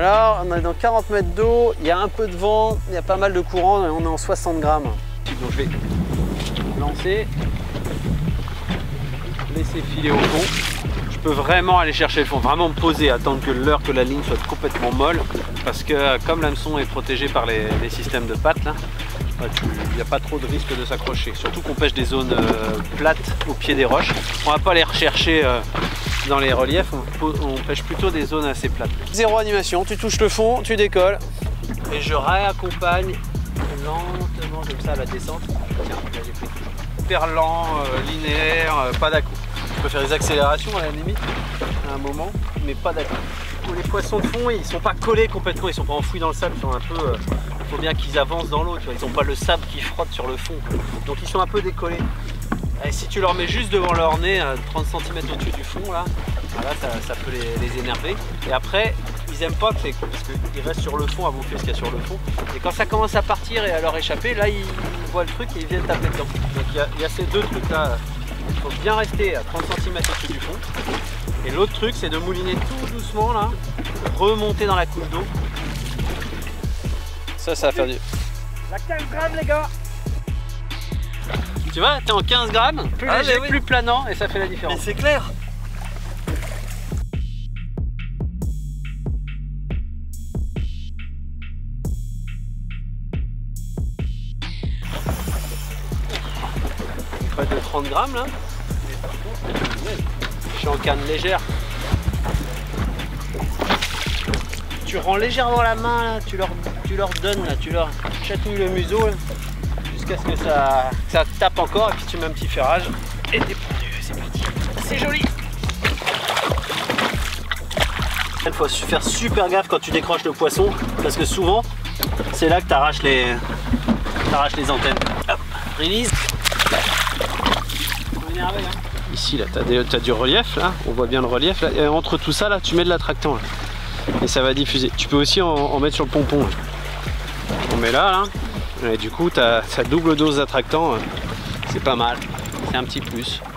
Voilà, on est dans 40 mètres d'eau, il y a un peu de vent, il y a pas mal de courant, et on est en 60 grammes. Donc je vais lancer, laisser filer au fond. Je peux vraiment aller chercher le fond, vraiment me poser, attendre que la ligne soit complètement molle, parce que comme l'hameçon est protégé par les systèmes de pattes, là, il n'y a pas trop de risque de s'accrocher. Surtout qu'on pêche des zones plates au pied des roches. On va pas les rechercher dans les reliefs, on pêche plutôt des zones assez plates. Zéro animation, tu touches le fond, tu décolles. Et je réaccompagne lentement comme ça la descente. Tiens, là j'ai pris hyper lent, linéaire, pas d'à-coup. Je peux faire des accélérations à la limite, à un moment, mais pas d'à-coup. Les poissons de fond, ils sont pas collés complètement, ils sont pas enfouis dans le sable, ils sont un peu... Il faut bien qu'ils avancent dans l'eau, ils n'ont pas le sable qui frotte sur le fond. Donc ils sont un peu décollés. Et si tu leur mets juste devant leur nez, 30 cm au-dessus du fond, là, voilà, ça peut les énerver. Et après, ils aiment pas parce qu'ils restent sur le fond à bouffer ce qu'il y a sur le fond. Et quand ça commence à partir et à leur échapper, là, ils voient le truc et ils viennent taper dedans. Donc il y a ces deux trucs-là. Il faut bien rester à 30 cm au-dessus du fond. Et l'autre truc, c'est de mouliner tout doucement, là, remonter dans la couche d'eau. Ça va faire du... La 15 grammes, les gars. Tu vois, t'es en 15 grammes, plus léger, plus planant, et ça fait la différence. Mais c'est clair. Pas de 30 grammes là. Mais par contre, je suis en canne légère. Tu rends légèrement la main là, tu leur donnes là, tu leur chatouilles le museau jusqu'à ce que ça tape encore et puis tu mets un petit ferrage et t'es pendu, c'est parti. C'est joli. Il faut faire super gaffe quand tu décroches le poisson parce que souvent c'est là que tu arraches les antennes. Hop, release. Ici là, tu as du relief là, on voit bien le relief là, et entre tout ça là, tu mets de l'attractant et ça va diffuser. Tu peux aussi en mettre sur le pompon. Là. On met là, et du coup tu as double dose d'attractant, c'est pas mal, c'est un petit plus.